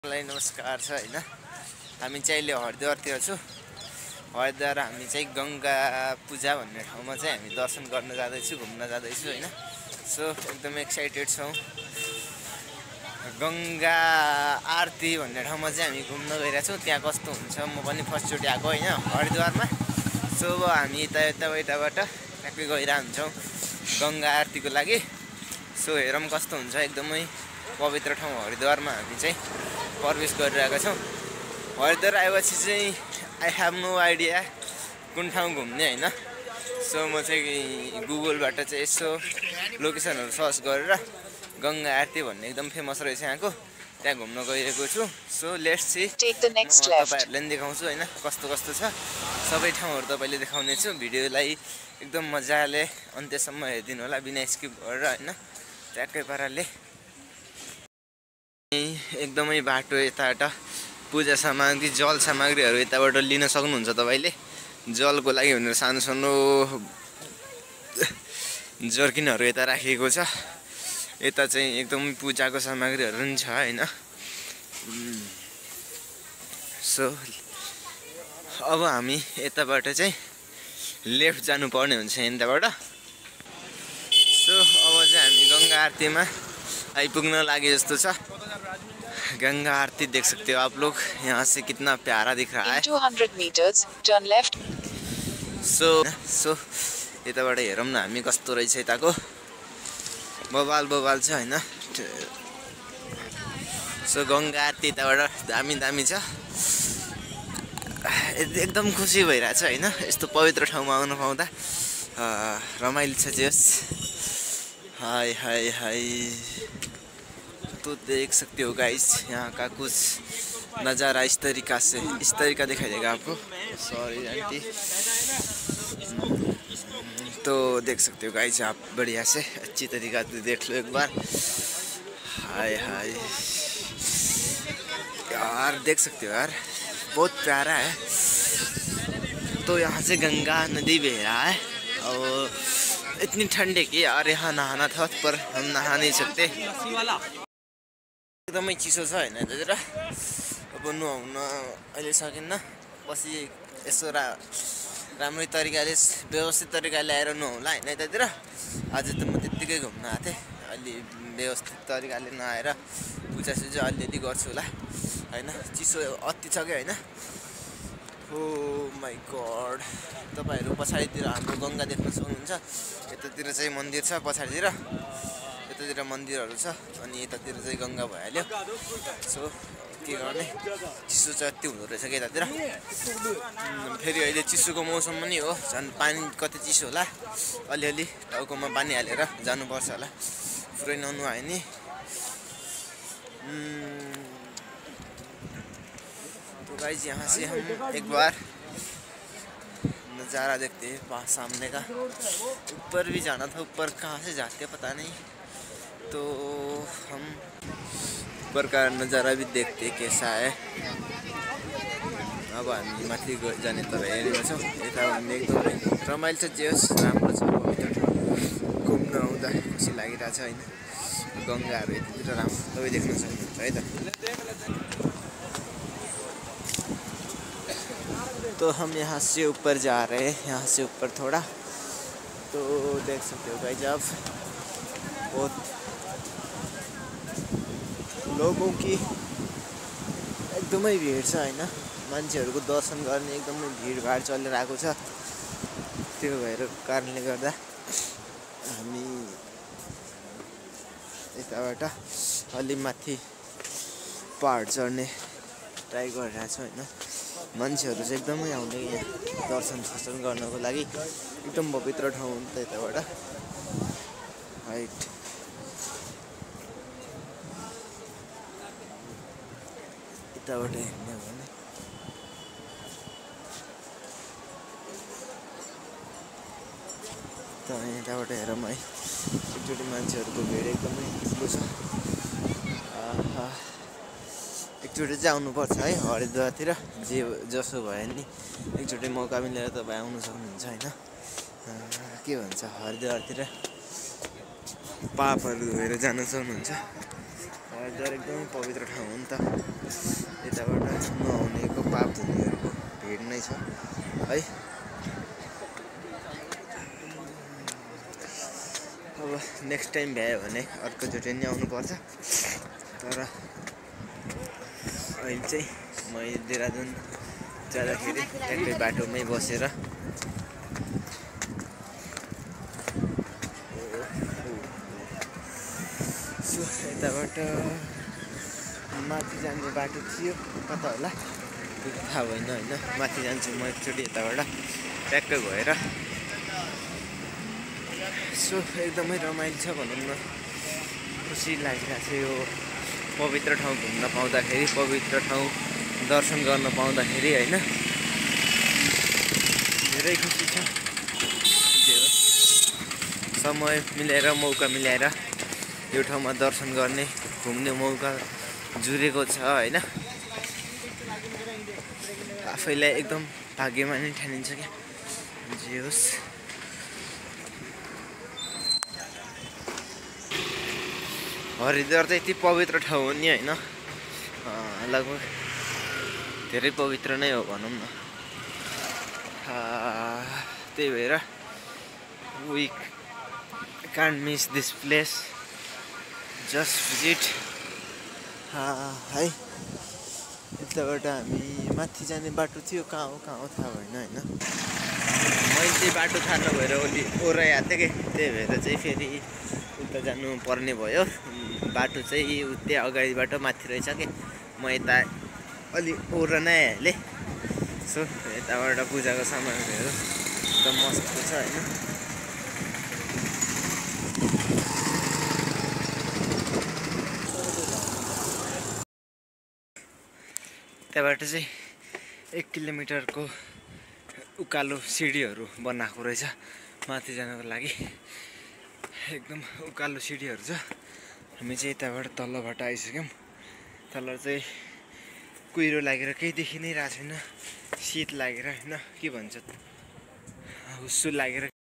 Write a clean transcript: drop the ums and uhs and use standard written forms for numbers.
नमस्कार छ हैन। हामी चाहिँ अहिले हरिद्वारतिर छु। हरिद्वार हामी चाहिँ गंगा पूजा भन्ने ठाउँमा चाहिँ हामी दर्शन गर्न जाँदैछु, घुम्न जाँदैछु हैन। सो एकदम एक्साइटेड छौं। गंगा आरती भन्ने ठाउँमा चाहिँ हामी घुम्न गइरहेका छौं। त्यहाँ कस्तो हुन्छ, म पनि फर्स्ट चोटि आएको हैन हरिद्वारमा। सो हामी यताबाट ट्याक्कै गइरा हुन्छौं गंगा आरतीको लागि। सो हेरौँ कस्तो हुन्छ। एकदमै पवित्र ठाउँ हरिद्वारमा हामी चाहिँ प्रवेश गरिरहेका छौं। हरिद्वार आएपछि चाहिँ आई हेभ नो आइडिया कुन ठाउँ घुम्ने हैन। सो म चाहिँ गुगलबाट चाहिँ यसो लोकेसनहरु सर्च गरेर गंगा आरती भन्ने एकदम फेमस रहेछ यहाँको, त्यहाँ घुम्न गइरहेको छु। सो लेट्स सी, तपाईहरुलाई पनि देखाउँछु हैन कस्तो कस्तो छ। सबै ठाउँहरु तपाईले देखाउने छु। भिडियोलाई एकदम मजाले अन्त्यसम्म हेरिदिनु होला बिना स्किप गरेर हैन। ट्याक्कै पाराले एकदमै बाटो यताबाट पूजा सामग्री जल सामग्रीहरु यताबाट लिन सक्नुहुन्छ तपाईले। जलको लागि भनेर सानो सानो जर्किनहरु यता राखिएको छ। यता चाहिँ एकदमै पूजाको सामग्रीहरु पनि छ हैन। सो अब हामी यताबाट चाहिँ लेफ्ट जानु पर्ने हुन्छ यताबाट। सो अब चाहिँ हामी गंगा आरतीमा आइपुग्न लागि जस्तो छ। गंगा आरती देख सकते हो आप लोग, यहाँ से कितना प्यारा दिख रहा है। 200 meters turn left. सो यताबाट हेरौँ न हामी कस्तो रहेछ यताको। बवाल छ हैन। सो गंगा आरती यताबाट दामी छ। एकदम खुसी भइरहेछ हैन यस्तो पवित्र ठाउँमा आउन पाउँदा। रमाइलो छ जस। हाय तो देख सकते हो गाइस, यहाँ का कुछ नज़ारा इस तरीका दिखाई देगा आपको। Sorry aunty. तो देख सकते हो गाइस आप बढ़िया से अच्छी तरीका से देख लो एक बार। हाय यार देख सकते हो यार, बहुत प्यारा है। तो यहाँ से गंगा नदी बह रहा है और इतनी ठंड है कि यार यहाँ नहाना था पर हम नहा नहीं सकते। एकदमै चिसो छ हैन यतातिर। अब नुहाउन अहिले सकिन्न। पछि यसो राम्रै तरिकाले व्यवस्थित तरिकाले आएर नुहाउला हैन यतातिर। आज त म त्यतिकै घुम्न आएको थिएँ। अलि व्यवस्थित तरिकाले नआएर पूजा अलिअलि गर्छु होला हैन। चिसो अति छ के हैन। ओ माई गॉड, तपाईहरु पछाडीतिर हाम्रो गंगा देख्न सक्नुहुन्छ। यतातिर चाहिँ मन्दिर छ, पछाडीतिर यतातिर मन्दिरहरु छ अनि यतातिर चाहिँ गंगा भइहाल्यो। सो के गर्ने, चिसो चाहिँ अति हुँदो रहेछ के यतातिर। फेरि अहिले चिसोको मौसम पनि हो, झन् पानी कति चिसो होला। अलिअलि टाउकोमा पानी हालेर जानुपर्छ होला, पुरै ननुहाए नि। तो गाइस यहाँ से हम एक बार नज़ारा देखते हैं सामने का। ऊपर भी जाना था, ऊपर कहाँ से जाते पता नहीं। तो हम ऊपर का नज़ारा भी देखते कैसा है। अब हामी माथि जाने तर हेरेको छौँ। यता एकदमै रमाइलो छ, जेस राम्रो छ। घुम्न आउँदा खुसी लागिरहेछ हैन। गंगाहरु यतातिर राम्रो तपाईँ देख्न सक्नुहुन्छ है त। तो हम यहाँ से ऊपर जा रहे हैं, यहाँ से ऊपर थोड़ा। तो देख सकते हो गाइस आप, बहुत लोगों की एकदमै भिड छ हैन। मान्छेहरुको दर्शन गर्ने एकदमै भिडभाड चलिरहेको छ। त्यो भएर कारणले गर्दा हामी यताबाट अलि माथि पहाड चढ्ने ट्राई गरिरहेको छौँ हैन। मान्छेहरु चाहिँ एकदमै आउने यहाँ दर्शन गर्नको लागि। एकदम पवित्र ठाउँ हो नि त यताबाट। हाइट यताबाट हेर्ने हो भने त यताबाट हेरौँ है। एकचोटि मान्छेहरुको भिड एकदमै ठुलो छ। एकचोटि चाहिँ आउनुपर्छ है हरिद्वारतिर। जे जसो भयो नि एकचोटि मौका मिलेर तपाईँ आउन सक्नुहुन्छ हैन। के भन्छ हरिद्वारतिर पापहरू धोएर जान सक्नुहुन्छ। हरिद्वार एकदमै पवित्र ठाउँ हो नि त। यताबाट नहुनेको पाप धुनेहरूको भिड नै छ है। अब नेक्स्ट टाइम भ्यायो भने अर्कोचोटि नै आउनुपर्छ। तर अहिले चाहिँ म देहरादुन जाँदाखेरि ट्याक्कै बाटोमै बसेर सो यताबाट माथि जाने बाटो थियो, कता होला त्यो थाहा भएन होइन। माथि जान्छु म एकचोटि यताबाट ट्याक्कै भएर। सो एकदमै रमाइलो छ भनौँ न, खुसी लागिरहेको छ यो पवित्र ठाउँ घुम्न पाउँदाखेरि, पवित्र ठाउँ दर्शन गर्न पाउँदाखेरि होइन। धेरै खुसी छ। जे होस् समय मिलाएर मौका मिलाएर यो ठाउँमा दर्शन गर्ने घुम्ने मौका जुरेको छ होइन। आफैलाई एकदम भाग्यमानी ठानिन्छ क्या। जे होस् हरिद्वार चाहिँ यति पवित्र ठाउँ हो नि होइन, लगभग धेरै पवित्र नै हो भनौँ न। त्यही भएर we can't miss this place, just visit है। यताबाट हामी माथि जाने बाटो थियो, कहाँ हो थाहा भएन होइन। मैले चाहिँ बाटो थाहा नभएर ओरै आएको थिएँ कि, त्यही भएर चाहिँ फेरि उता जानु पर्ने भयो। बाटो चाहिँ उतै अगाडिबाट माथि रहेछ कि, म यता अलि ओर नै आइहालेँ। सो यताबाट पूजाको सामानहरू एकदम मस्त छ होइन। त्यहाँबाट चाहिँ 1 किलोमिटरको उकालो सिँढीहरू बनाएको रहेछ माथि जानको लागि। एकदम उकालो सिँढीहरू छ। हामी चाहिँ यताबाट तलबाट आइसक्यौँ। तल चाहिँ कुहिरो लागेर केही देखि नै रहेको छैन, शीत लागेर होइन, के भन्छ हुस्सु लागेर